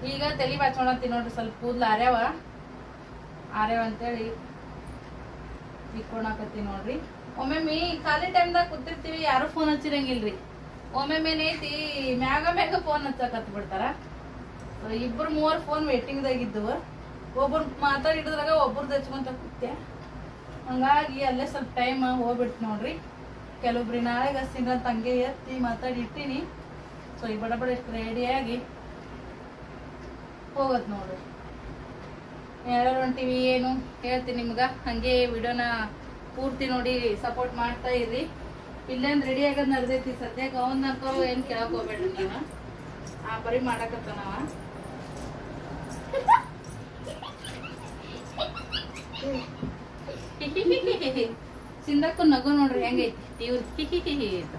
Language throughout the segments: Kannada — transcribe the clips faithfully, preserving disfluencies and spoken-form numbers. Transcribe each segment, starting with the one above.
ಈಗ ತಲೆ ಬಾಚ್ಕೊಳತ್ತೀನಿ ನೋಡ್ರಿ, ಸ್ವಲ್ಪ ಕೂದಲು ಆರ್ಯಾವ ಆರ್ಯಾವ ಅಂತೇಳಿ ಇಟ್ಕೊಳಕತ್ತೀನಿ ನೋಡ್ರಿ. ಒಮ್ಮೊಮ್ಮೆ ಖಾಲಿ ಟೈಮ್ದಾಗ ಕೂತಿರ್ತೀವಿ, ಯಾರು ಫೋನ್ ಹಚ್ಚಿರಂಗಿಲ್ರಿ. ಒಮ್ಮೊಮ್ಮೆ ಏನೈತಿ ಮ್ಯಾಗ ಮ್ಯಾಗ ಫೋನ್ ಹಚ್ಚಕತ್ ಬಿಡ್ತಾರ. ಇಬ್ರು ಮೂವರು ಫೋನ್ ವೇಟಿಂಗ್ದಾಗ ಇದ್ದುವ, ಒಬ್ಬರು ಮಾತಾಡಿದ್ರಾಗ ಒಬ್ರದ್ದು ಹಚ್ಕೊಂತ ಕೂತ್ಯ. ಹಂಗಾಗಿ ಅಲ್ಲೇ ಸ್ವಲ್ಪ ಟೈಮ್ ಹೋಗ್ಬಿಡ್ತು ನೋಡ್ರಿ. ಕೆಲವೊಬ್ರಿ ನಾಳೆಗೆ ಹಸ್ತೀನಿ ಅಂತ ಹಂಗೆ ಎತ್ತಿ ಮಾತಾಡಿ ಇಟ್ಟಿನಿ. ಸೊ ಈ ಬಡ ಬಡ ಎಷ್ಟು ರೆಡಿಯಾಗಿ ಹೋಗತ್ ನೋಡ್ರಿ. ಯಾರು ಹೊಂಟಿವಿ ಏನು ಹೇಳ್ತೀನಿ ನಿಮ್ಗೆ. ಹಂಗೆ ವಿಡಿಯೋನ ಪೂರ್ತಿ ನೋಡಿ ಸಪೋರ್ಟ್ ಮಾಡ್ತಾ ಇರ್ರಿ. ಇಲ್ಲೇನು ರೆಡಿ ಆಗೋದು ನಡೆದೈತಿ ಸದ್ಯಕ್ಕೆ. ಅವನಂತೂ ಏನು ಕೇಳಕ್ ಹೋಗ್ಬೇಡ್ರಿ ನೀವು, ಆ ಬರೀ ಮಾಡಕತ್ತ ನಾವ. ಸಿಂಧಕ್ಕೂ ನಗು ನೋಡ್ರಿ ಹೆಂಗೈತಿ ಇವ್ರು ಹಿಹಿ ಅಂತ.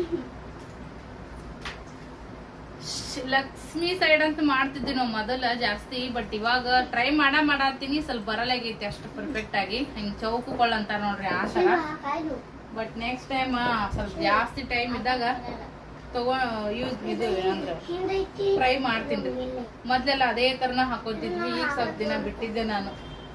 ಲಕ್ಷ್ಮಿ ಸೈಡ್ ಅಂತ ಮಾಡ್ತಿದ್ವಿ ನಾವು ಮೊದಲ ಜಾಸ್ತಿ, ಬಟ್ ಇವಾಗ ಟ್ರೈ ಮಾಡ ಮಾಡತ್ತೀನಿ. ಸ್ವಲ್ಪ ಬರಲಾಗೈತಿ ಅಷ್ಟು ಪರ್ಫೆಕ್ಟ್ ಆಗಿ. ಹಿಂಗ್ ಚೌಕುಗಳು ಅಂತ ನೋಡ್ರಿ ಆ ತರ. ಬಟ್ ನೆಕ್ಸ್ಟ್ ಟೈಮ್ ಸ್ವಲ್ಪ ಜಾಸ್ತಿ ಟೈಮ್ ಇದ್ದಾಗ ತಗೋ ಯೂಸ್ ಇದು ಏನಂದ್ರ ಟ್ರೈ ಮಾಡ್ತೀನಿ. ಮೊದ್ಲೆಲ್ಲ ಅದೇ ತರನ ಹಾಕೋತಿದ್ವಿ, ಈಗ ಸ್ವಲ್ಪ ದಿನ ಬಿಟ್ಟಿದ್ದೆ ನಾನು.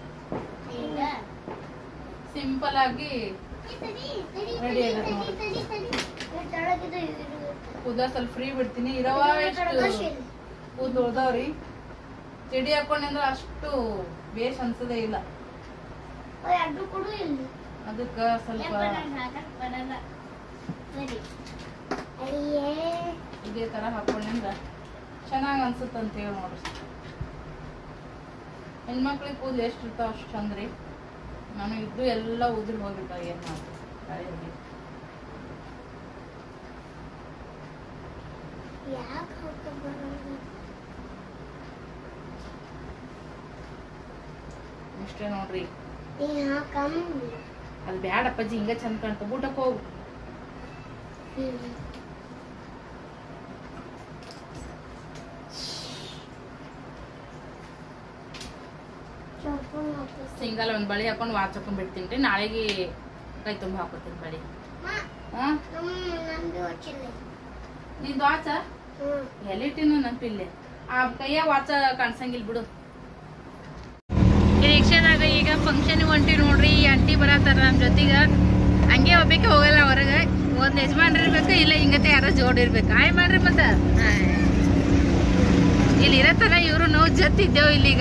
ಸಿಂಪಲ್ ಆಗಿ ರೆಡಿ ಆಗತ್ತೆ ನೋಡ್ರಿ. ಕೂದಲ ಸ್ವಲ್ಪ ಫ್ರೀ ಬಿಡ್ತೀನಿ. ಇರವ ಎಷ್ಟು ಕೂದಲು ಉಳ್ದಾವ್ರಿ, ಜಡಿ ಹಾಕೊಂಡ್ರೆ ಅಷ್ಟು ಬೇಸ್ ಅನ್ಸದೇ ಇಲ್ಲ. ಅದಕ್ಕ ಸ್ವಲ್ಪ ಇದೇ ತರ ಹಾಕೊಂಡ್ರ ಚೆನ್ನಾಗ್ ಅನ್ಸುತ್ತ ಅಂತ ಹೇಳಿ ನೋಡ್ರಿ. ಹೆಣ್ಮಕ್ಳಿಗೆ ಕೂದಲು ಎಷ್ಟು ಇರ್ತಾವ ಅಷ್ಟು ಚಂದ್ರಿ. ನಾನು ಇದ್ದು ಎಲ್ಲ ಉದುರಿ ಹೋಗ್ಬಿಟ್ಟಾವ. ಏನ್ ಮಾಡ್ತೀನಿ ಇಷ್ಟೇ ನೋಡ್ರಿ. ಅದು ಬ್ಯಾಡಪ್ಪಾಜಿ, ಹಿಂಗ ಚಂದ ಕಾಣ್ತ. ಊಟಕ್ಕೆ ಹೋಗು. ಸಿಂಗಲ್ ಒಂದ್ ಬಳಿ ಹಾಕೊಂಡು ವಾಚ್ ಹಾಕೊಂಡ್ ಬಿಡ್ತೀನಿ. ನಾಳೆಗೆ ಕೈ ತುಂಬ ಹಾಕೋತೀನಿ ಬಳಿ. ನಿಂದು ವಾಚ ಎಲ್ಲಿಟ್ಟಿನ ನೆನಪಿಲ್ಲೆ, ಆ ಕೈಯ ವಾಚ ಕಾಣ್ಸಂಗಿಲ್ ಬಿಡು. ಈ ರಿಕ್ಷಾದಾಗ ಈಗ ಫಂಕ್ಷನ್ ಹೊಂಟಿ ನೋಡ್ರಿ. ಅಂಟಿ ಬರತ್ತಾರ ನಮ್ ಜೊತೆಗ. ಹಂಗೆ ಹೋಗ್ಬೇಕೆ ಹೋಗಲ್ಲ ಹೊರಗೆ. ಒಂದ್ ಯಜಮಾನ್ರಿ ಇರ್ಬೇಕು, ಇಲ್ಲ ಹಿಂಗತೆ ಯಾರೋ ಜೋಡ್ ಇರ್ಬೇಕು. ಆಯ್ ಮಾಡ್ರಿ ಮತ್ತ ಇಲ್ಲಿ ಇರತ್ತಾರ ಇವ್ರು. ನಾವು ಜೊತಿದ್ದೇವು ಇಲ್ಲಿಗ.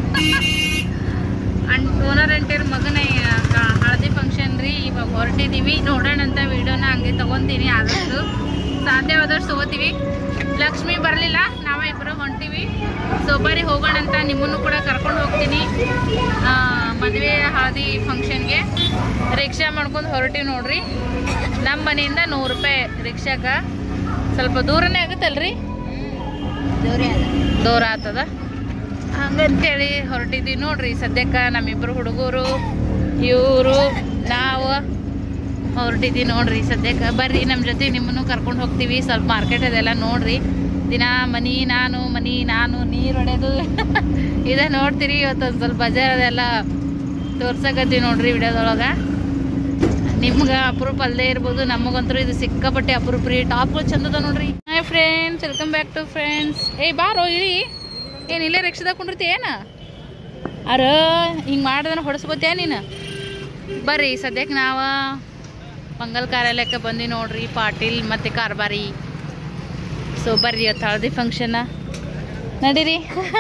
ಅಂಟ್ ಓನರ್ ಅಂಟಿರ್ ಮಗನ ಹಳದಿ ಫಂಕ್ಷನ್ ರೀ. ಇವಾಗ ಹೊರಟಿದೀವಿ. ನೋಡೋಣ ಅಂತ ವಿಡಿಯೋನ ಹಂಗೆ ತಗೊಂತೀನಿ. ಆದಷ್ಟು ಸಾಧ್ಯವಾದಷ್ಟು ತಗೋತೀವಿ. ಲಕ್ಷ್ಮಿ ಬರಲಿಲ್ಲ, ನಾವ ಇಬ್ಬರು ಹೊಂಟಿವಿ. ಸೊ ಬರೀ ಹೋಗೋಣ ಅಂತ ನಿಮ್ಮನ್ನು ಕೂಡ ಕರ್ಕೊಂಡು ಹೋಗ್ತೀನಿ ಮದುವೆ ಹಳದಿ ಫಂಕ್ಷನ್ಗೆ. ರಿಕ್ಷಾ ಮಾಡ್ಕೊಂಡು ಹೊರಟಿವಿ ನೋಡ್ರಿ. ನಮ್ಮ ಮನೆಯಿಂದ ನೂರು ರೂಪಾಯಿ ರಿಕ್ಷಾಕ. ಸ್ವಲ್ಪ ದೂರನೇ ಆಗುತ್ತಲ್ರಿ, ದೂರ ಆಗ್ತದ. ಹಂಗಂತೇಳಿ ಹೊರಟಿದ್ವಿ ನೋಡ್ರಿ. ಸದ್ಯಕ್ಕೆ ನಮ್ಮಿಬ್ರು ಹುಡುಗರು, ಇವರು, ನಾವು ಹೊರಟಿದ್ವಿ ನೋಡ್ರಿ. ಸದ್ಯಕ್ಕೆ ಬರ್ರಿ ನಮ್ಮ ಜೊತೆ ನಿಮ್ಮನ್ನು ಕರ್ಕೊಂಡು ಹೋಗ್ತೀವಿ. ಸ್ವಲ್ಪ ಮಾರ್ಕೆಟ್ ಅದೆಲ್ಲ ನೋಡ್ರಿ. ದಿನ ಮನಿ ನಾನು ಮನಿ ನಾನು ನೀರು ಹೊಡೆಯೋದು ಇದೇ ನೋಡ್ತೀರಿ. ಇವತ್ತೊಂದು ಸ್ವಲ್ಪ ಬಜಾರ್ ಅದೆಲ್ಲ ತೋರ್ಸಕತ್ತೀವಿ ನೋಡ್ರಿ ವಿಡಿಯೋದೊಳಗೆ. ನಿಮ್ಗೆ ಅಪರೂಪ ಅಲ್ಲದೆ ಇರ್ಬೋದು, ನಮಗಂತೂ ಇದು ಸಿಕ್ಕಾಪಟ್ಟೆ ಅಪರೂಪ ರೀ. ಟಾಪ್ಗಳು ಚಂದದ ನೋಡ್ರಿ. Hi friends, welcome back to friends. ಏಯ್ ಬಾರೋ ಇಳಿ. ಏನು ಇಲ್ಲೇ ರಿಕ್ಷಾದಾಗ ಕುಂಡಿರ್ತಿ ಏನ? ಅರ ಹಿಂಗೆ ಮಾಡ್ದನ ಹೊಡೆಸ್ಕೋತೇ ನೀನು? ಬರ್ರಿ ಸದ್ಯಕ್ಕೆ ನಾವು ಮಂಗಲ್ ಕಾರ್ಯಾಲಯಕ್ಕೆ ಬಂದು ನೋಡ್ರಿ. ಪಾಟೀಲ್ ಮತ್ತು ಕಾರ್ಬಾರಿ. ಸೊ ಬರ್ರಿ ಇವತ್ತು ಹಳದಿ ಫಂಕ್ಷನ್ನ ನಡೀರಿ.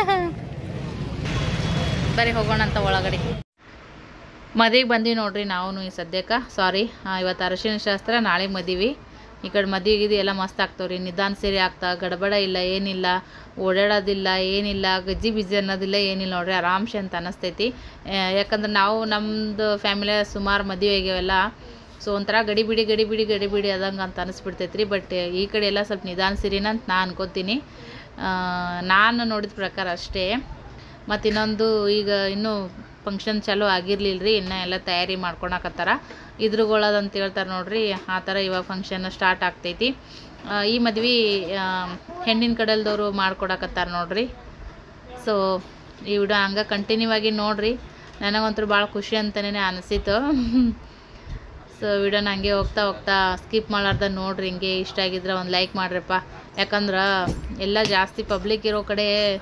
ಬರ್ರಿ ಹೋಗೋಣ ಅಂತ ಒಳಗಡೆ. ಮದುವೆಗೆ ಬಂದೀವಿ ನೋಡ್ರಿ ನಾವು ಈ ಸದ್ಯಕ್ಕೆ. ಸಾರಿ, ಇವತ್ತು ಅರಿಶಿನ ಶಾಸ್ತ್ರ, ನಾಳೆ ಮದುವೆ. ಈ ಕಡೆ ಮದುವೆಗಿದು ಎಲ್ಲ ಮಸ್ತ್ ಆಗ್ತಾವ್ರಿ. ನಿಧಾನ ಸೇರಿ ಆಗ್ತಾ, ಗಡಬಡ ಇಲ್ಲ, ಏನಿಲ್ಲ, ಓಡಾಡೋದಿಲ್ಲ, ಏನಿಲ್ಲ, ಗಜ್ಜಿ ಬಿಜ್ಜಿ ಅನ್ನೋದಿಲ್ಲ, ಏನಿಲ್ಲ ನೋಡ್ರಿ. ಆರಾಮ್ಸೆ ಅಂತ ಅನ್ನಿಸ್ತೈತಿ. ಯಾಕಂದ್ರೆ ನಾವು ನಮ್ಮದು ಫ್ಯಾಮಿಲಿಯ ಸುಮಾರು ಮದುವೆ ಆಗ್ಯಾವೆಲ್ಲ. ಸೊ ಒಂಥರ ಗಡಿ ಬಿಡಿ ಗಡಿ ಬಿಡಿ ಗಡಿ ಬಿಡಿ ಅದಂಗೆ ಅಂತ ಅನಿಸ್ಬಿಡ್ತೈತೆ ರೀ. ಬಟ್ ಈ ಕಡೆ ಎಲ್ಲ ಸ್ವಲ್ಪ ನಿಧಾನ ಸಿರಿನ ಅಂತ ನಾನು ಅನ್ಕೋತೀನಿ, ನಾನು ನೋಡಿದ ಪ್ರಕಾರ ಅಷ್ಟೇ. ಮತ್ತು ಇನ್ನೊಂದು, ಈಗ ಇನ್ನೂ ಫಂಕ್ಷನ್ ಚಾಲೂ ಆಗಿರಲಿಲ್ಲ ರೀ, ಇನ್ನೂ ಎಲ್ಲ ತಯಾರಿ ಮಾಡ್ಕೊಳಕತ್ತಾರ. ಇದ್ರುಗಳದಂತ ಹೇಳ್ತಾರೆ ನೋಡ್ರಿ, ಆ ಥರ ಇವಾಗ ಫಂಕ್ಷನ್ ಸ್ಟಾರ್ಟ್ ಆಗ್ತೈತಿ. ಈ ಮದ್ವೆ ಹೆಣ್ಣಿನ ಕಡೆಲ್ದವರು ಮಾಡ್ಕೊಡಕತ್ತಾರ ನೋಡ್ರಿ. ಸೊ ಈ ವಿಡಿಯೋ ಹಂಗೆ ಕಂಟಿನ್ಯೂ ಆಗಿ ನೋಡ್ರಿ. ನನಗಂತೂ ಭಾಳ ಖುಷಿ ಅಂತಲೇ ಅನಿಸಿತು. ಸೊ ವಿಡಿಯೋನ ಹಂಗೆ ಹೋಗ್ತಾ ಹೋಗ್ತಾ ಸ್ಕಿಪ್ ಮಾಡಾರ್ದ ನೋಡ್ರಿ. ಹಿಂಗೆ ಇಷ್ಟ ಆಗಿದ್ರೆ ಒಂದು ಲೈಕ್ ಮಾಡ್ರಪ್ಪ. ಯಾಕಂದ್ರೆ ಎಲ್ಲ ಜಾಸ್ತಿ ಪಬ್ಲಿಕ್ ಇರೋ ಕಡೆ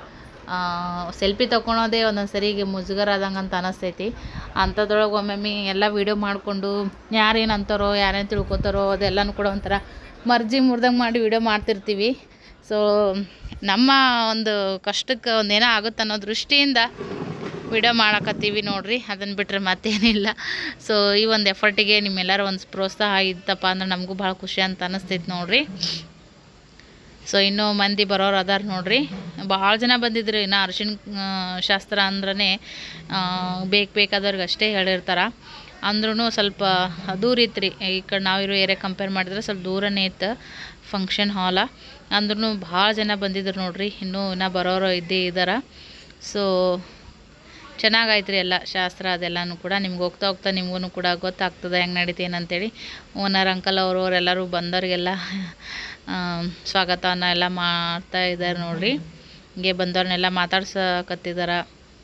ಸೆಲ್ಫಿ ತೊಗೊಳೋದೇ ಒಂದೊಂದು ಸರಿಗೆ ಮುಜುಗರ ಆದಂಗೆ ಅಂತ ಅನ್ನಿಸ್ತೈತಿ. ಅಂಥದ್ರೊಳಗೆ ಒಮ್ಮೊಮ್ಮೆ ಎಲ್ಲ ವೀಡಿಯೋ ಮಾಡಿಕೊಂಡು ಯಾರೇನು ಅಂತಾರೋ ಯಾರೇನು ತಿಳ್ಕೊತಾರೋ ಅದೆಲ್ಲನೂ ಕೂಡ ಒಂಥರ ಮರ್ಜಿ ಮುರ್ದಂಗೆ ಮಾಡಿ ವೀಡಿಯೋ ಮಾಡ್ತಿರ್ತೀವಿ. ಸೊ ನಮ್ಮ ಒಂದು ಕಷ್ಟಕ್ಕೆ ಒಂದೇನೋ ಆಗುತ್ತೆ ಅನ್ನೋ ದೃಷ್ಟಿಯಿಂದ ವಿಡಿಯೋ ಮಾಡಕತ್ತೀವಿ ನೋಡಿರಿ, ಅದನ್ನು ಬಿಟ್ಟರೆ ಮತ್ತೇನಿಲ್ಲ. ಸೊ ಈ ಒಂದು ಎಫರ್ಟಿಗೆ ನಿಮ್ಮೆಲ್ಲರೂ ಒಂದು ಪ್ರೋತ್ಸಾಹ ಇತ್ತಪ್ಪ ಅಂದ್ರೆ ನಮಗೂ ಭಾಳ ಖುಷಿ ಅಂತ ಅನ್ನಿಸ್ತೈತೆ ನೋಡಿರಿ. ಸೊ ಇನ್ನೂ ಮಂದಿ ಬರೋರು ಅದಾರ ನೋಡಿರಿ, ಭಾಳ ಜನ ಬಂದಿದ್ರು. ಇನ್ನು ಅರಿಶಿಣ ಶಾಸ್ತ್ರ ಅಂದ್ರೆ ಬೇಕು ಬೇಕಾದವ್ರಿಗೆ ಅಷ್ಟೇ ಹೇಳಿರ್ತಾರೆ. ಅಂದ್ರೂ ಸ್ವಲ್ಪ ದೂರ ಇತ್ತು ರೀ, ಈ ಕಡೆ ನಾವಿರೋ ಏರಿಯಾ ಕಂಪೇರ್ ಮಾಡಿದ್ರೆ ಸ್ವಲ್ಪ ದೂರನೇ ಇತ್ತು ಫಂಕ್ಷನ್ ಹಾಲ. ಅಂದ್ರೂ ಭಾಳ ಜನ ಬಂದಿದ್ರು ನೋಡಿರಿ, ಇನ್ನೂ ಇನ್ನೂ ಬರೋರು ಇದ್ದೇ ಇದ್ದಾರೆ. ಸೊ ಚೆನ್ನಾಗಾಯ್ತು ರೀ ಎಲ್ಲ ಶಾಸ್ತ್ರ ಅದೆಲ್ಲನೂ ಕೂಡ. ನಿಮ್ಗೆ ಹೋಗ್ತಾ ಹೋಗ್ತಾ ನಿಮಗೂ ಕೂಡ ಗೊತ್ತಾಗ್ತದೆ ಹೆಂಗೆ ನಡೀತೇನೆ ಅಂತೇಳಿ. ಓನರ್ ಅಂಕಲ್ ಅವರು ಅವರೆಲ್ಲರೂ ಬಂದವ್ರಿಗೆಲ್ಲ ಸ್ವಾಗತನ ಎಲ್ಲ ಮಾಡ್ತಾ ಇದ್ದಾರೆ ನೋಡಿರಿ. ಹಿಂಗೆ ಬಂದವ್ರನ್ನೆಲ್ಲ ಮಾತಾಡ್ಸಕತ್ತಿದ್ದಾರೆ.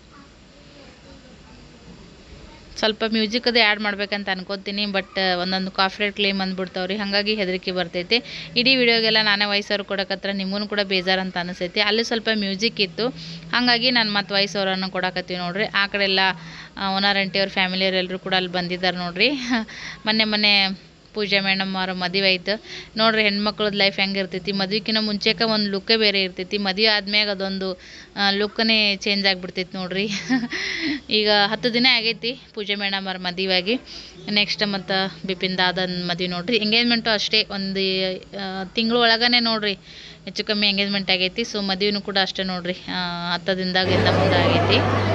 ಸ್ವಲ್ಪ ಮ್ಯೂಸಿಕ್ ಅದು ಆ್ಯಡ್ ಮಾಡ್ಬೇಕಂತ ಅನ್ಕೋತೀನಿ, ಬಟ್ ಒಂದೊಂದು ಕಾಫಿರೇಟ್ ಕ್ಲೇಮ್ ಅಂದ್ಬಿಡ್ತಾವ್ರಿ, ಹಾಗಾಗಿ ಹೆದರಿಕೆ ಬರ್ತೈತಿ. ಇಡೀ ವಿಡಿಯೋಗೆಲ್ಲ ನಾನೇ ವಾಯ್ಸ್ ಓವರ್ ಕೊಡಕತ್ರ ನಿಮಗೂ ಕೂಡ ಬೇಜಾರು ಅಂತ ಅನಿಸ್ತೈತಿ. ಅಲ್ಲಿ ಸ್ವಲ್ಪ ಮ್ಯೂಸಿಕ್ ಇತ್ತು, ಹಾಗಾಗಿ ನಾನು ಮತ್ತೆ ವಾಯ್ಸ್ ಓವರನ್ನು ಕೊಡಕತ್ತೀವಿ ನೋಡಿರಿ. ಆ ಕಡೆ ಎಲ್ಲ ಓನರ್ ಆಂಟಿಯವ್ರ ಫ್ಯಾಮಿಲಿಯವ್ರು ಎಲ್ಲರೂ ಕೂಡ ಅಲ್ಲಿ ಬಂದಿದ್ದಾರೆ ನೋಡಿರಿ. ಮೊನ್ನೆ ಮೊನ್ನೆ ಪೂಜೆ ಮೇಡಮ್ ಅವ್ರ ಮದುವೆ ಆಯ್ತು ನೋಡಿರಿ. ಹೆಣ್ಮಕ್ಳದ್ದು ಲೈಫ್ ಹೆಂಗೆ ಇರ್ತೈತಿ, ಮದುವೆಕಿನ್ನ ಮುಂಚೆಗೆ ಒಂದು ಲುಕ್ಕೇ ಬೇರೆ ಇರ್ತೈತಿ, ಮದುವೆ ಆದ್ಮ್ಯಾಗ ಅದೊಂದು ಲುಕ್ಕನೇ ಚೇಂಜ್ ಆಗಿಬಿಡ್ತೈತಿ ನೋಡಿರಿ. ಈಗ ಹತ್ತು ದಿನ ಆಗೈತಿ ಪೂಜೆ ಮೇಡಮ್ ಅವ್ರ ಮದುವೆಯಾಗಿ. ನೆಕ್ಸ್ಟ್ ಮತ್ತು ಬಿಪಿನ್ ದಾದನ್ ಮದುವೆ ನೋಡಿರಿ. ಎಂಗೇಜ್ಮೆಂಟು ಅಷ್ಟೇ ಒಂದು ತಿಂಗಳು ಒಳಗನೆ ನೋಡಿರಿ ಹೆಚ್ಚು ಕಮ್ಮಿ ಎಂಗೇಜ್ಮೆಂಟ್ ಆಗೈತಿ. ಸೊ ಮದುವೆನೂ ಕೂಡ ಅಷ್ಟೇ ನೋಡಿರಿ, ಹತ್ತು ದಿನದಾಗಿಂದ ಮುಂದೆ ಆಗೈತಿ.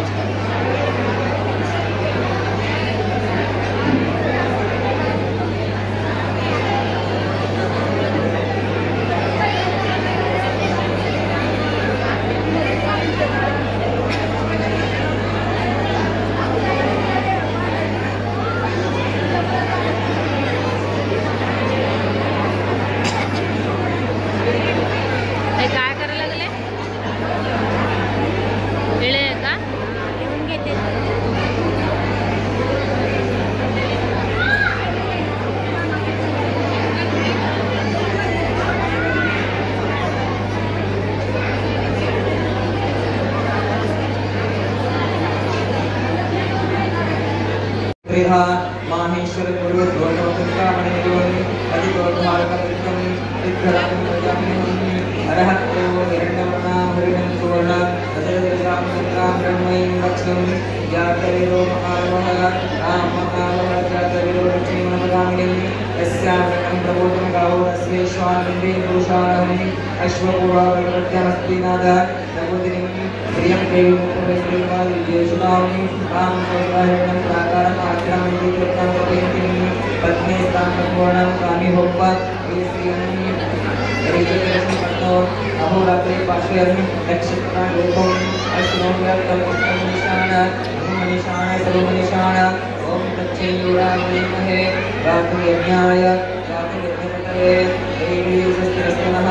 माहेश्वर गुरु दोषोत्तरामणियोनि अधिगोधमार्गकृतं विग्रहं प्रजापतिं अरहतो हिरण्यवर्णा हरिणं सुवर्ण तदेवजां सुत्रां ब्रह्मैं वक्ष्यं जातवेदो महावहः रामकावः जातवेदो लक्ष्मीमनपदामिं यस्यामृतं प्रबोधं गावो अस्वेश्वानन्दे पुरुषाणं अश्वपूर्वावृत्यमस्ति नादः प्रबोधिनीं प्रियं देवी मुखमेश्वरीमां विजयसुतां राम परिवारणं प्राकारं आक्रमं विकृतं प्रपेतिं पत्नी स्थानपूर्णं कामी होप्पा श्रीयं रिजयं पत्नो अहोरात्रे पाश्वयं नक्षत्रां रूपं अश्वोम्यर्थं निशान निशान सर्वनिशान ओम तच्चैयुरामहे रातयज्ञाय रातयज्ञपतये देवी सस्तिरस्तनः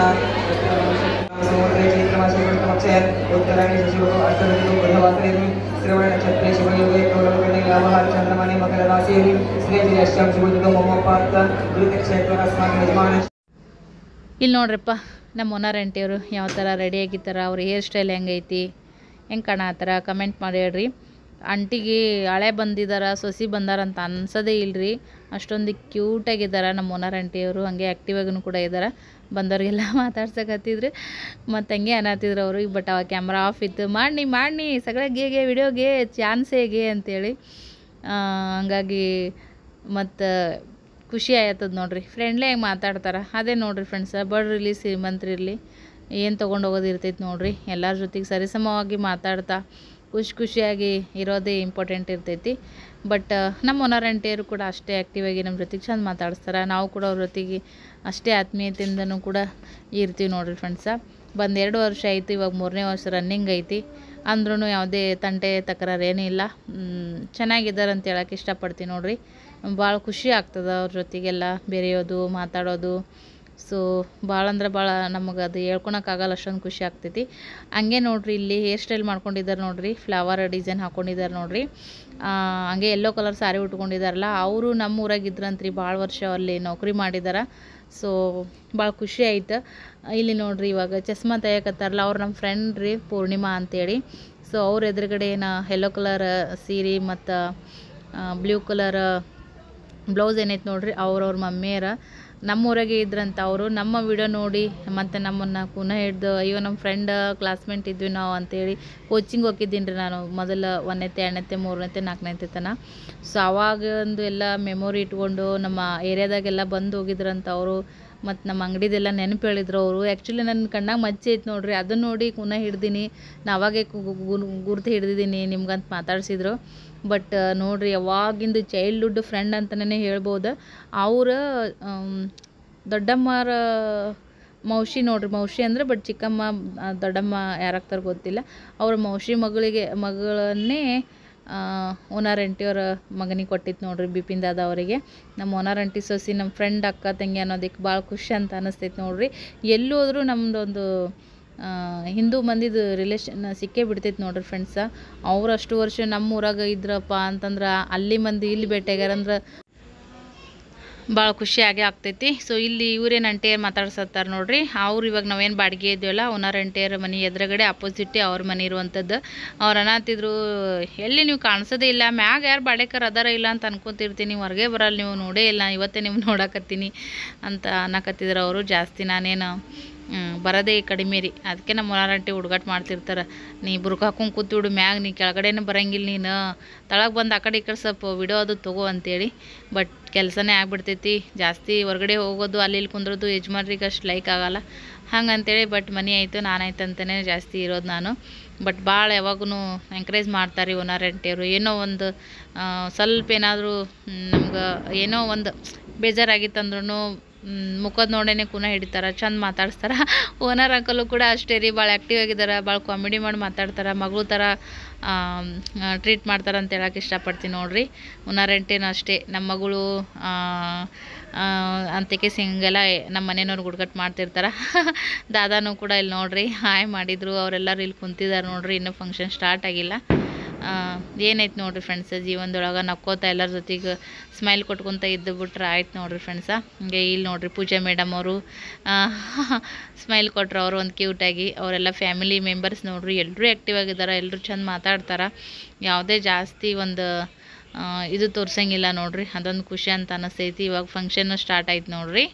समुद्रे चैत्रमासोत्तमक्षय उत्तरायणे शशियोगो अष्टमयोगो बुधवासरे श्रवण नक्षत्रे शुभयोगे कौलवकर्णे लाभः चन्द्रमाने मकरराशि श्री श्री अष्टम शुभयुगो ममोपात ऋतक्षेत्र अस्माकं यजमान. ಇಲ್ಲಿ ನೋಡ್ರಪ್ಪ ನಮ್ಮ ಓನರ್ ಆಂಟಿಯವರು ಯಾವ ಥರ ರೆಡಿ ಆಗಿತ್ತಾರ, ಅವ್ರ ಹೇರ್ ಸ್ಟೈಲ್ ಹೆಂಗೈತಿ, ಹೆಂಗೆ ಕಾಣತ್ತಾರ ಕಮೆಂಟ್ ಮಾಡಿ ಹೇಳ್ರಿ. ಆಂಟಿಗೆ ಹಳೆ ಬಂದಿದ್ದಾರೆ, ಸೊಸಿ ಬಂದಾರಂತ ಅನ್ಸೋದೇ ಇಲ್ಲರಿ, ಅಷ್ಟೊಂದು ಕ್ಯೂಟಾಗಿದ್ದಾರೆ ನಮ್ಮ ಓನರ್ ಆಂಟಿಯವರು. ಹಾಗೆ ಆ್ಯಕ್ಟಿವ್ ಆಗೂ ಕೂಡ ಇದ್ದಾರೆ. ಬಂದವ್ರಿಗೆಲ್ಲ ಮಾತಾಡ್ಸಕತ್ತಿದ್ರು ಮತ್ತು ಹಂಗೆ ಅನ್ನತ್ತಿದ್ರು ಅವರು. ಬಟ್ ಅವಾಗ ಕ್ಯಾಮ್ರಾ ಆಫ್ ಇತ್ತು. ಮಾಡಿ ಮಾಡಿ ಸಗಳೆಗೆ ವಿಡಿಯೋಗೆ ಚಾನ್ಸ್ ಹೇಗೆ ಅಂತೇಳಿ ಹಂಗಾಗಿ ಮತ್ತು ಖುಷಿ ಆಯ್ತದ ನೋಡಿರಿ. ಫ್ರೆಂಡ್ಲಿಯಾಗಿ ಮಾತಾಡ್ತಾರೆ, ಅದೇ ನೋಡಿರಿ ಫ್ರೆಂಡ್ಸ. ಬಡ್ರಿರಲಿ ಶ್ರೀಮಂತರಿರಲಿ ಏನು ತೊಗೊಂಡು ಹೋಗೋದು ಇರ್ತೈತೆ ನೋಡಿರಿ. ಎಲ್ಲರ ಜೊತೆಗೆ ಸರಿಸಮವಾಗಿ ಮಾತಾಡ್ತಾ ಖುಷಿ ಖುಷಿಯಾಗಿ ಇರೋದೇ ಇಂಪಾರ್ಟೆಂಟ್ ಇರ್ತೈತಿ. ಬಟ್ ನಮ್ಮ ಓನರ್ ಆಂಟಿಯರು ಕೂಡ ಅಷ್ಟೇ ಆ್ಯಕ್ಟಿವಾಗಿ ನಮ್ಮ ಜೊತೆಗೆ ಚಂದ ಮಾತಾಡಿಸ್ತಾರೆ. ನಾವು ಕೂಡ ಅವ್ರ ಜೊತೆಗೆ ಅಷ್ಟೇ ಆತ್ಮೀಯತೆಯಿಂದನೂ ಕೂಡ ಇರ್ತೀವಿ ನೋಡಿರಿ ಫ್ರೆಂಡ್ಸ. ಬಂದು ಎರಡು ವರ್ಷ ಆಯಿತು, ಇವಾಗ ಮೂರನೇ ವರ್ಷ ರನ್ನಿಂಗ್ ಐತಿ. ಅಂದ್ರೂ ಯಾವುದೇ ತಂಟೆ ತಕರಾರು ಏನೂ ಇಲ್ಲ. ಚೆನ್ನಾಗಿದ್ದಾರೆ ಅಂತ ಹೇಳೋಕೆ ಇಷ್ಟಪಡ್ತೀನಿ ನೋಡಿರಿ. ಭಾಳ ಖುಷಿ ಆಗ್ತದೆ ಅವ್ರ ಜೊತೆಗೆಲ್ಲ ಬೆರೆಯೋದು ಮಾತಾಡೋದು. ಸೊ ಭಾಳ ಅಂದ್ರೆ ಭಾಳ ನಮಗೆ ಅದು ಹೇಳ್ಕೊಳಕ್ಕಾಗಲ್ಲ, ಅಷ್ಟೊಂದು ಖುಷಿ ಆಗ್ತೈತಿ. ಹಂಗೆ ನೋಡಿರಿ ಇಲ್ಲಿ ಹೇರ್ ಸ್ಟೈಲ್ ಮಾಡ್ಕೊಂಡಿದ್ದಾರೆ ನೋಡಿರಿ, ಫ್ಲವರ್ ಡಿಸೈನ್ ಹಾಕ್ಕೊಂಡಿದ್ದಾರೆ ನೋಡಿರಿ. ಹಂಗೆ ಯೆಲ್ಲೋ ಕಲರ್ ಸ್ಯಾರಿ ಉಟ್ಕೊಂಡಿದ್ದಾರಲ್ಲ, ಅವರು ನಮ್ಮ ಊರಾಗಿದ್ರಂತ್ರಿ ಭಾಳ ವರ್ಷ ಅಲ್ಲಿ ನೌಕರಿ ಮಾಡಿದ್ದಾರೆ. ಸೊ ಭಾಳ ಖುಷಿ ಆಯ್ತು. ಇಲ್ಲಿ ನೋಡ್ರಿ ಇವಾಗ ಚಸ್ಮಾ ತೆಗಿಯಕತ್ತಾರಲ್ಲ ಅವ್ರು ನಮ್ಮ ಫ್ರೆಂಡ್ ರೀ ಪೂರ್ಣಿಮಾ ಅಂತೇಳಿ. ಸೊ ಅವ್ರ ಎದುರುಗಡೆ ಏನು ಯೆಲ್ಲೋ ಕಲರ್ ಸೀರೆ ಮತ್ತು ಬ್ಲೂ ಕಲರ್ ಬ್ಲೌಸ್ ಏನೈತೆ ನೋಡ್ರಿ ಅವ್ರವ್ರ ಮಮ್ಮಿಯರ ನಮ್ಮೂರಾಗೆ ಇದ್ರಂತ. ಅವರು ನಮ್ಮ ವಿಡಿಯೋ ನೋಡಿ ಮತ್ತು ನಮ್ಮನ್ನು ಪುನಃ ಹಿಡ್ದು ಅಯ್ಯೋ ನಮ್ಮ ಫ್ರೆಂಡ್ ಕ್ಲಾಸ್ಮೇಟ್ ಇದ್ವಿ ನಾವು ಅಂತೇಳಿ ಕೋಚಿಂಗ್ ಹೋಗಿದ್ದೀನಿ ರೀ ನಾನು ಮೊದಲು ಒಂದನೇತೆ ಎರಡನೇತೆ ಮೂರನೇತೆ ನಾಲ್ಕನೇತೆ ತನಕ. ಸೊ ಅವಾಗ ಒಂದು ಎಲ್ಲ ಮೆಮೊರಿ ಇಟ್ಕೊಂಡು ನಮ್ಮ ಏರಿಯಾದಾಗೆಲ್ಲ ಬಂದು ಹೋಗಿದ್ರಂತ ಅವರು. ಮತ್ತು ನಮ್ಮ ಅಂಗಡಿದೆಲ್ಲ ನೆನಪು ಹೇಳಿದ್ರು ಅವರು. ಆ್ಯಕ್ಚುಲಿ ನನ್ನ ಕಣ್ಣಾಗ ಮಚ್ಚೆ ಐತೆ ನೋಡ್ರಿ, ಅದನ್ನು ನೋಡಿ ಪುನಃ ಹಿಡ್ದೀನಿ. ನಾ ಅವಾಗೆ ಗುರ್ತು ಹಿಡ್ದಿದ್ದೀನಿ ನಿಮ್ಗಂತ ಮಾತಾಡ್ಸಿದ್ರು. ಬಟ್ ನೋಡ್ರಿ ಯಾವಾಗಿಂದು ಚೈಲ್ಡ್ಹುಡ್ ಫ್ರೆಂಡ್ ಅಂತಲೇ ಹೇಳ್ಬೋದು. ಅವ್ರ ದೊಡ್ಡಮ್ಮರ ಮೌಶಿ ನೋಡ್ರಿ, ಮೌಶಿ ಅಂದರೆ ಬಟ್ ಚಿಕ್ಕಮ್ಮ ದೊಡ್ಡಮ್ಮ ಯಾರಾಗ್ತಾರೆ ಗೊತ್ತಿಲ್ಲ. ಅವ್ರ ಮೌಶಿ ಮಗಳಿಗೆ ಮಗಳನ್ನೇ ಓನರ್ ಆಂಟಿಯವ್ರ ಮಗನಿಗೆ ಕೊಟ್ಟಿತ್ತು ನೋಡ್ರಿ ಬಿಪಿನ್ ದಾದ ಅವರಿಗೆ. ನಮ್ಮ ಓನರ್ ಆಂಟಿ ಸೊಸಿ ನಮ್ಮ ಫ್ರೆಂಡ್ ಅಕ್ಕ ತಂಗಿ ಅನ್ನೋದಕ್ಕೆ ಭಾಳ ಖುಷಿ ಅಂತ ಅನ್ನಿಸ್ತೈತೆ ನೋಡ್ರಿ. ಎಲ್ಲೋದ್ರೂ ನಮ್ಮದೊಂದು ಹಿಂದೂ ಮಂದಿದು ರಿಲೇಷನ್ ಸಿಕ್ಕೇ ಬಿಡ್ತೈತೆ ನೋಡ್ರಿ ಫ್ರೆಂಡ್ಸ. ಅವ್ರು ಅಷ್ಟು ವರ್ಷ ನಮ್ಮ ಊರಾಗ ಇದ್ರಪ್ಪ ಅಂತಂದ್ರೆ ಅಲ್ಲಿ ಮಂದಿ ಇಲ್ಲಿ ಭೇಟಿಯಾಗ್ಯಾರಂದ್ರೆ ಭಾಳ ಖುಷಿ ಆಗೇ ಆಗ್ತೈತಿ. ಸೊ ಇಲ್ಲಿ ಇವ್ರೇನು ಅಂಟಿಯರು ಮಾತಾಡ್ಸತ್ತಾರೆ ನೋಡ್ರಿ. ಅವ್ರು ಇವಾಗ ನಾವೇನು ಬಾಡಿಗೆ ಇದ್ದೀವಲ್ಲ ಓನರ್ ಅಂಟಿಯರ ಮನೆ ಎದುರುಗಡೆ ಅಪೋಸಿಟ್ಟೇ ಅವ್ರ ಮನೆ ಇರುವಂಥದ್ದು. ಅವ್ರು ಅನ್ನತ್ತಿದ್ರು ಎಲ್ಲಿ ನೀವು ಕಾಣಿಸೋದೇ ಇಲ್ಲ, ಮ್ಯಾಗ ಯಾರು ಬಾಡೇಕರ್ ಅದಾರ ಇಲ್ಲ ಅಂತ ಅನ್ಕೊತಿರ್ತೀನಿ, ಹೊರಗೆ ಬರಲ್ಲ ನೀವು, ನೋಡೇ ಇಲ್ಲ, ಇವತ್ತೇ ನೀವು ನೋಡಕತ್ತೀನಿ ಅಂತ ಅನ್ನಕತ್ತಿದ್ರು ಅವರು. ಜಾಸ್ತಿ ನಾನೇನು ಬರೋದೇ ಕಡಿಮೆ ರೀ, ಅದಕ್ಕೆ ನಮ್ಮ ಓನರ್ ಹುಡುಗಾಟ ಮಾಡ್ತಿರ್ತಾರೆ, ನೀ ಬುರ್ಕ ಹಾಕೊಂಡು ಕೂತ್ಬಿಡು ಮ್ಯಾಗ, ನೀ ಕೆಳಗಡೆನೇ ಬರಂಗಿಲ್ಲ, ನೀನು ತಳಗೆ ಬಂದು ಆ ಕಡೆ ಈ ಕಡೆ ಸ್ವಲ್ಪ ವಿಡಿಯೋ ಅದು ತೊಗೋ ಅಂತೇಳಿ. ಬಟ್ ಕೆಲಸನೇ ಆಗ್ಬಿಡ್ತೈತಿ, ಜಾಸ್ತಿ ಹೊರಗಡೆ ಹೋಗೋದು ಅಲ್ಲಿ ಇಲ್ಲಿ ಕುಂದ್ರೋದು ಯಜಮಾನ್ರಿಗೆ ಅಷ್ಟು ಲೈಕ್ ಆಗೋಲ್ಲ ಹಂಗಂತೇಳಿ. ಬಟ್ ಮನೆ ಆಯಿತು ನಾನಾಯ್ತು ಅಂತಲೇ ಜಾಸ್ತಿ ಇರೋದು ನಾನು. ಬಟ್ ಭಾಳ ಯಾವಾಗೂ ಎಂಕರೇಜ್ ಮಾಡ್ತಾರೆ ಓನರ್ ಆಂಟಿಯವರು. ಏನೋ ಒಂದು ಸ್ವಲ್ಪ ಏನಾದರೂ ನಮ್ಗೆ ಏನೋ ಒಂದು ಬೇಜಾರಾಗಿತ್ತಂದ್ರೂ ಮುಖದ ನೋಡೇನೆ ಕುನ ಹಿಡಿತಾರೆ, ಚಂದ ಮಾತಾಡ್ಸ್ತಾರೆ. ಓನರ್ ಅಂಕಲು ಕೂಡ ಅಷ್ಟೇ ರೀ, ಭಾಳ ಆ್ಯಕ್ಟಿವ್ ಆಗಿದ್ದಾರೆ, ಭಾಳ ಕಾಮಿಡಿ ಮಾಡಿ ಮಾತಾಡ್ತಾರೆ, ಮಗಳು ಥರ ಟ್ರೀಟ್ ಮಾಡ್ತಾರೆ ಅಂತ ಹೇಳಕ್ಕೆ ಇಷ್ಟಪಡ್ತೀನಿ ನೋಡ್ರಿ. ಓನರ್ ಆಂಟಿನೂ ಅಷ್ಟೇ, ನಮ್ಮ ಮಗಳು ಅಂತಿಕೆ ಸಿಂಗೆಲ್ಲ ನಮ್ಮ ಮನೆಯವ್ರು ಗುಡ್ಗಟ್ಟು ಮಾಡ್ತಿರ್ತಾರೆ. ದಾದಾನು ಕೂಡ ಇಲ್ಲಿ ನೋಡ್ರಿ ಹಾಯ್ ಮಾಡಿದರು, ಅವರೆಲ್ಲರೂ ಇಲ್ಲಿ ಕುಂತಿದ್ದಾರೆ ನೋಡ್ರಿ. ಇನ್ನೂ ಫಂಕ್ಷನ್ ಸ್ಟಾರ್ಟ್ ಆಗಿಲ್ಲ. ಏನೈತೆ ನೋಡ್ರಿ ಫ್ರೆಂಡ್ಸ್, ಜೀವನದೊಳಗೆ ನಕ್ಕೋತ ಎಲ್ಲರ ಜೊತೆಗೆ ಸ್ಮೈಲ್ ಕೊಟ್ಕೊತ ಇದ್ದು ಬಿಟ್ರೆ ಆಯ್ತು ನೋಡ್ರಿ ಫ್ರೆಂಡ್ಸ. ಹಂಗೆ ಇಲ್ಲಿ ನೋಡ್ರಿ ಪೂಜಾ ಮೇಡಮ್ ಅವರು ಸ್ಮೈಲ್ ಕೊಟ್ರು, ಅವರು ಒಂದು ಕ್ಯೂಟಾಗಿ. ಅವರೆಲ್ಲ ಫ್ಯಾಮಿಲಿ ಮೆಂಬರ್ಸ್ ನೋಡ್ರಿ, ಎಲ್ಲರೂ ಆ್ಯಕ್ಟಿವ್ ಆಗಿದ್ದಾರೆ, ಎಲ್ಲರೂ ಚಂದ ಮಾತಾಡ್ತಾರೆ, ಯಾವುದೇ ಜಾಸ್ತಿ ಒಂದು ಇದು ತೋರ್ಸಂಗಿಲ್ಲ ನೋಡ್ರಿ. ಅದೊಂದು ಖುಷಿ ಅಂತ ಅನ್ನಿಸ್ತೈತಿ. ಇವಾಗ ಫಂಕ್ಷನ್ನು ಸ್ಟಾರ್ಟ್ ಆಯ್ತು ನೋಡ್ರಿ.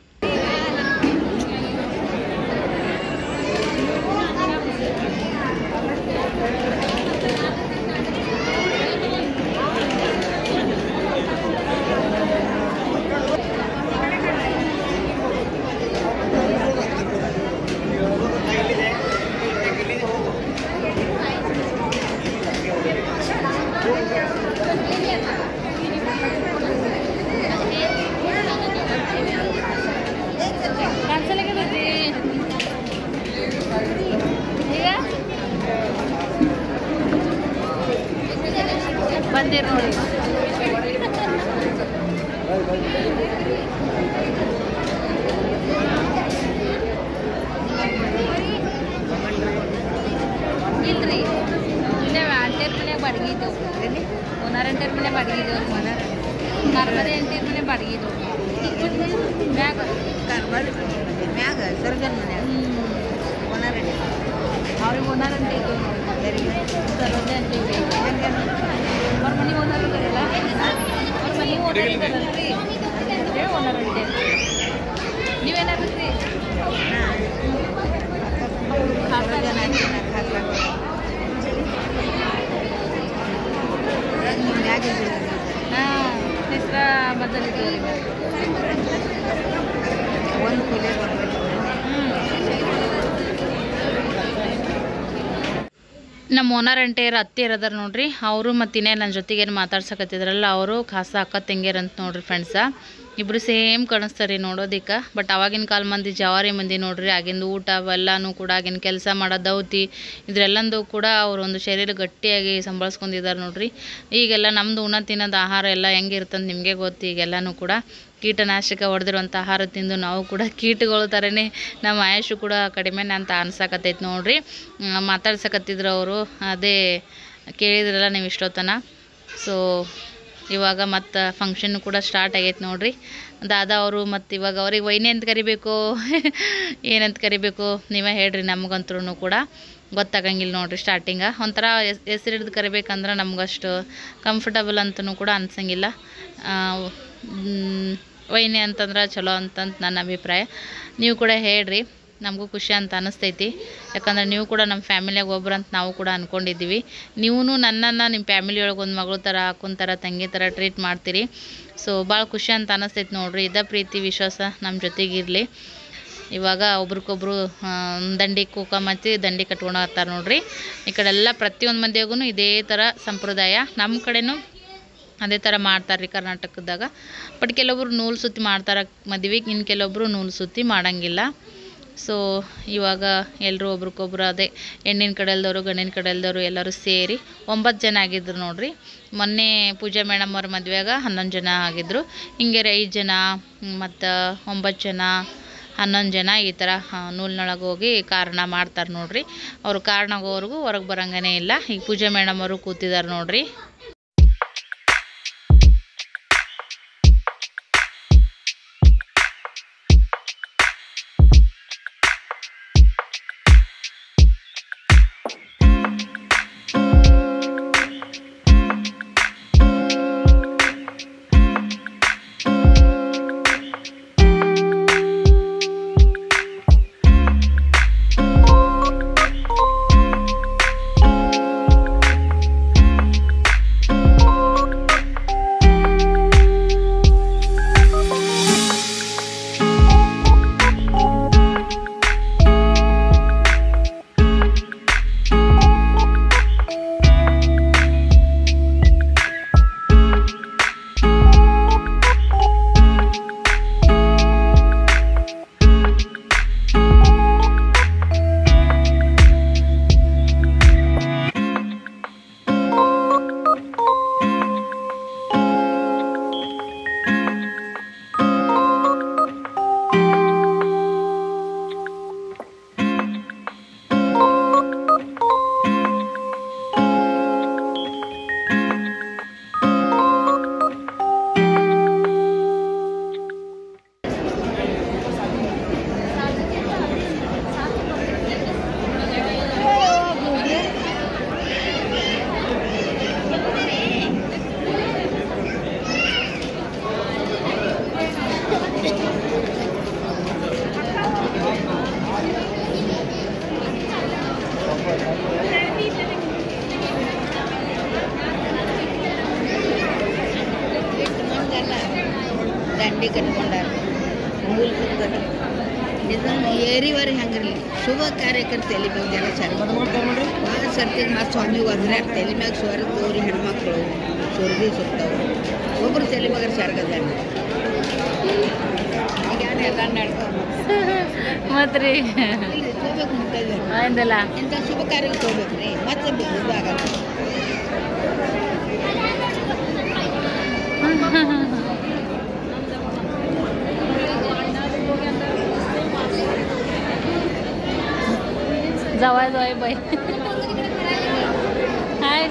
ಬಂದಿರ್ ನೋಡಿ ಇಲ್ರಿ, ಇಲ್ಲೇ ಅಂಟೇರ್ ಮನೆ ಬಾಡಿಗಿದ್ದೆವು, ಓನರ್ ಅಂಟೇರ್ ಮನೆ ಬಾಡಿಗಿದ್ದೆವು, ಓನರ್ ಕಾರ್ಬಾರಿ ಅಂಟೇರ್ ಮನೆ ಬಾಡಿಗಿದ್ದೆವು, ಮ್ಯಾಗ ಕಾರ್ಬಾರಿ ಮ್ಯಾಗ ಸರ್ಗನ್ ಮನೆ ಓನರ್ ಅಂಟೆ, ಅವ್ರಿಗೆ ಓನರ್ ಅಂಟೆ ಇದ್ದೆವು ಸರೋಜೆ ಅಂತೀವಿ. ಅವ್ರ ಮನೆ ಓನರ್ ಇದ್ದಾರಲ್ಲ, ಅವ್ರ ಮನೆ ಓನರ್ ಇದ್ದಾರಲ್ರಿ, ಅದೇ ಓನರ್ ಅಂಟೆ. ನೀವೇನಾಗುತ್ತೆ ಹಾಂ ಹೆಸರ ಮೊದಲಿದ್ದೀವಿ ಒಂದು ಕೂಲೆ ನಮ್ಮ ಓನರ್ ಅಂಟೆಯರ ಅತ್ತೆಯರು ಅದಾರ ನೋಡ್ರಿ. ಅವರು ಮತ್ತು ಇನ್ನೇ ನನ್ನ ಜೊತೆಗೆ ಏನು ಮಾತಾಡ್ಸಕತ್ತಿದ್ರಲ್ಲ ಅವರು ಖಾಸ ಅಕ್ಕ ತಂಗಿಯರಂತ ನೋಡ್ರಿ ಫ್ರೆಂಡ್ಸ. ಇಬ್ಬರು ಸೇಮ್ ಕಾಣಿಸ್ತಾರೆ ನೋಡೋದಕ್ಕೆ. ಬಟ್ ಆವಾಗಿನ ಕಾಲ ಮಂದಿ ಜವಾರಿ ಮಂದಿ ನೋಡ್ರಿ, ಆಗಿಂದು ಊಟ ಅವೆಲ್ಲನೂ ಕೂಡ, ಆಗಿನ ಕೆಲಸ ಮಾಡೋ ದೌತಿ ಇದ್ರೆಲ್ಲಂದು ಕೂಡ ಅವರು ಒಂದು ಶರೀರ ಗಟ್ಟಿಯಾಗಿ ಸಂಭಾಳಿಸ್ಕೊಂಡಿದ್ದಾರೆ ನೋಡ್ರಿ. ಈಗೆಲ್ಲ ನಮ್ಮದು ಉಣ ತಿನ್ನೋದು ಆಹಾರ ಎಲ್ಲ ಹೆಂಗಿರ್ತಂದು ನಿಮಗೆ ಗೊತ್ತು. ಈಗೆಲ್ಲನೂ ಕೂಡ ಕೀಟನಾಶಕ ಹೊಡೆದಿರುವಂಥ ಆಹಾರ ತಿಂದು ನಾವು ಕೂಡ ಕೀಟಗಳ ಥರನೇ ನಮ್ಮ ಆಯುಷು ಕೂಡ ಕಡಿಮೆನೇ ಅಂತ ಅನ್ಸಕತ್ತೈತೆ ನೋಡ್ರಿ. ಮಾತಾಡ್ಸಕತ್ತಿದ್ರು ಅವರು, ಅದೇ ಕೇಳಿದ್ರಲ್ಲ ನೀವು ಇಷ್ಟೊತ್ತನ. ಸೊ ಇವಾಗ ಮತ್ತು ಫಂಕ್ಷನ್ ಕೂಡ ಸ್ಟಾರ್ಟ್ ಆಗೈತೆ ನೋಡಿರಿ. ದಾದಾ ಅವರು ಮತ್ತು ಇವಾಗ ಅವ್ರಿಗೆ ವೈನಿ ಅಂತ ಕರಿಬೇಕು ಏನಂತ ಕರಿಬೇಕು ನೀವೇ ಹೇಳ್ರಿ. ನಮಗಂತೂ ಕೂಡ ಗೊತ್ತಾಗಂಗಿಲ್ಲ ನೋಡಿರಿ. ಸ್ಟಾರ್ಟಿಂಗ ಒಂಥರ ಹೆಸರು ಹಿಡಿದು ಕರಿಬೇಕಂದ್ರೆ ನಮಗಷ್ಟು ಕಂಫರ್ಟಬಲ್ ಅಂತಲೂ ಕೂಡ ಅನ್ಸಂಗಿಲ್ಲ. ವೈನಿ ಅಂತಂದ್ರೆ ಚಲೋ ಅಂತಂತ ನನ್ನ ಅಭಿಪ್ರಾಯ. ನೀವು ಕೂಡ ಹೇಳ್ರಿ, ನಮಗೂ ಖುಷಿ ಅಂತ ಅನ್ನಿಸ್ತೈತಿ. ಯಾಕಂದ್ರೆ ನೀವು ಕೂಡ ನಮ್ಮ ಫ್ಯಾಮಿಲಿಯಾಗ ಒಬ್ರು ಅಂತ ನಾವು ಕೂಡ ಅಂದ್ಕೊಂಡಿದ್ದೀವಿ. ನೀವೂ ನನ್ನನ್ನು ನಿಮ್ಮ ಫ್ಯಾಮಿಲಿ ಒಳಗೆ ಒಂದು ಮಗಳ ಥರ ಅಕ್ಕನ ಥರ ತಂಗಿ ಥರ ಟ್ರೀಟ್ ಮಾಡ್ತೀರಿ. ಸೊ ಭಾಳ ಖುಷಿ ಅಂತ ಅನ್ನಿಸ್ತೈತಿ ನೋಡಿರಿ. ಇದೇ ಪ್ರೀತಿ ವಿಶ್ವಾಸ ನಮ್ಮ ಜೊತೆಗಿರಲಿ. ಇವಾಗ ಒಬ್ರಿಗೊಬ್ರು ದಂಡಿ ಕೂಕ ಮತ್ತು ದಂಡಿ ಕಟ್ಕೊಂಡು ಹೋಗ್ತಾರೆ ನೋಡಿರಿ. ಈ ಕಡೆ ಎಲ್ಲ ಪ್ರತಿಯೊಂದು ಮಂದಿಯಾಗೂ ಇದೇ ಥರ ಸಂಪ್ರದಾಯ. ನಮ್ಮ ಕಡೆನೂ ಅದೇ ಥರ ಮಾಡ್ತಾರೆ ರೀ ಕರ್ನಾಟಕದಾಗ. ಬಟ್ ಕೆಲವೊಬ್ರು ನೂಲು ಸುತ್ತಿ ಮಾಡ್ತಾರೆ ಮದುವೆಗೆ, ಇನ್ನು ಕೆಲವೊಬ್ಬರು ನೂಲು ಸುತ್ತಿ ಮಾಡೋಂಗಿಲ್ಲ. ಸೊ ಇವಾಗ ಎಲ್ಲರೂ ಒಬ್ರಿಗೊಬ್ರು ಅದೇ ಹೆಣ್ಣಿನ ಕಡೆಯಲ್ದವರು ಗಂಡಿನ ಕಡೆಯಲ್ದವರು ಎಲ್ಲರೂ ಸೇರಿ ಒಂಬತ್ತು ಜನ ಆಗಿದ್ರು ನೋಡಿರಿ. ಮೊನ್ನೆ ಪೂಜಾ ಮೇಡಮ್ ಅವ್ರ ಮದುವೆಯಾಗ ಹನ್ನೊಂದು ಜನ ಆಗಿದ್ದರು. ಹಿಂಗೆ ಐದು ಜನ ಮತ್ತು ಒಂಬತ್ತು ಜನ ಹನ್ನೊಂದು ಜನ ಈ ಥರ ನೂಲಿನೊಳಗೆ ಹೋಗಿ ಕಾರಣ ಮಾಡ್ತಾರೆ ನೋಡಿರಿ. ಅವರು ಕಾರಣಗೋವರೆಗೂ ಹೊರಗೆ ಬರೋಂಗನೇ ಇಲ್ಲ. ಈಗ ಪೂಜಾ ಮೇಡಮ್ ಅವರು ಕೂತಿದ್ದಾರೆ ನೋಡಿರಿ. ದಂಡಿ ಕಟ್ಕೊಂಡಾರ ಮೂಲ ಸುತ್ತದ ಇದನ್ನು ಏರಿವರೆ ಹಂಗಿರಲಿ ಶುಭ ಕಾರ್ಯಕರ್ತ ತಲೆ ಮ್ಯಾಗ ಜನ ಸರ್ ಭಾಳ ಸರ್ತಿಗೆ ಮತ್ತು ಸ್ವಾಮಿ ಒದ್ರೆ ತಲೆ ಮ್ಯಾಗ ಸ್ವರ್ಗ ತೋರಿ ಹೆಣ್ಮಕ್ಳು ಸ್ವರ್ಗಿ ಸುತ್ತವು ಒಬ್ಬರು ತಲೆ ಮ್ಯಾಗ ಸರ್ಗದ ಈಗ ಎಲ್ಲ ನಡ್ಕೊಂಡು ಮತ್ತು ರೀ ಇಲ್ಲಿ ತಗೋಬೇಕು ಅಂದಲ್ಲ ಇಂಥ ಶುಭ ಕಾರ್ಯಕ್ಕೆ ತಗೋಬೇಕು ರೀ ಮತ್ತೆ ಇದಾಗಲ್ಲ जवळ जाय बाई हाय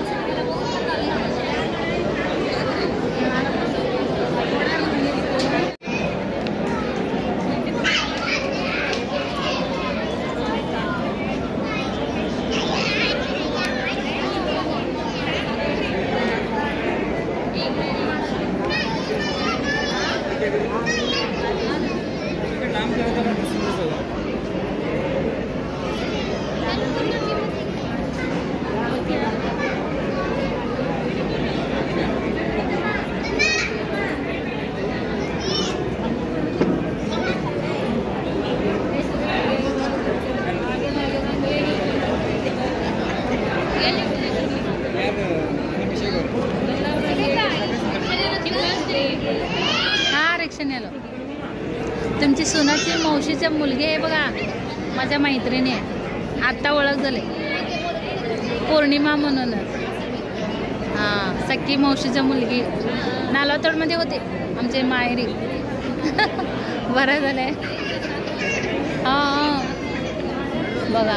तुमची सुनाची मावशीच्या मुलगी आहे बघा माझ्या मैत्रिणी आत्ता ओळख झाली पौर्णिमा म्हणून हां सख्खी मावशीच्या मुलगी नालावतडमध्ये होते आमचे माहेरी बरं झालं आहे हां बघा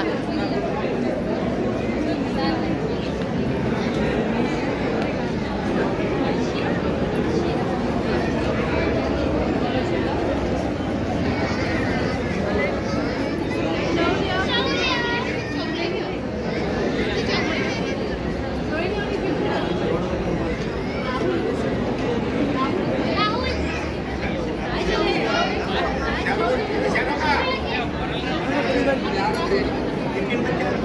ಮಾಡಿ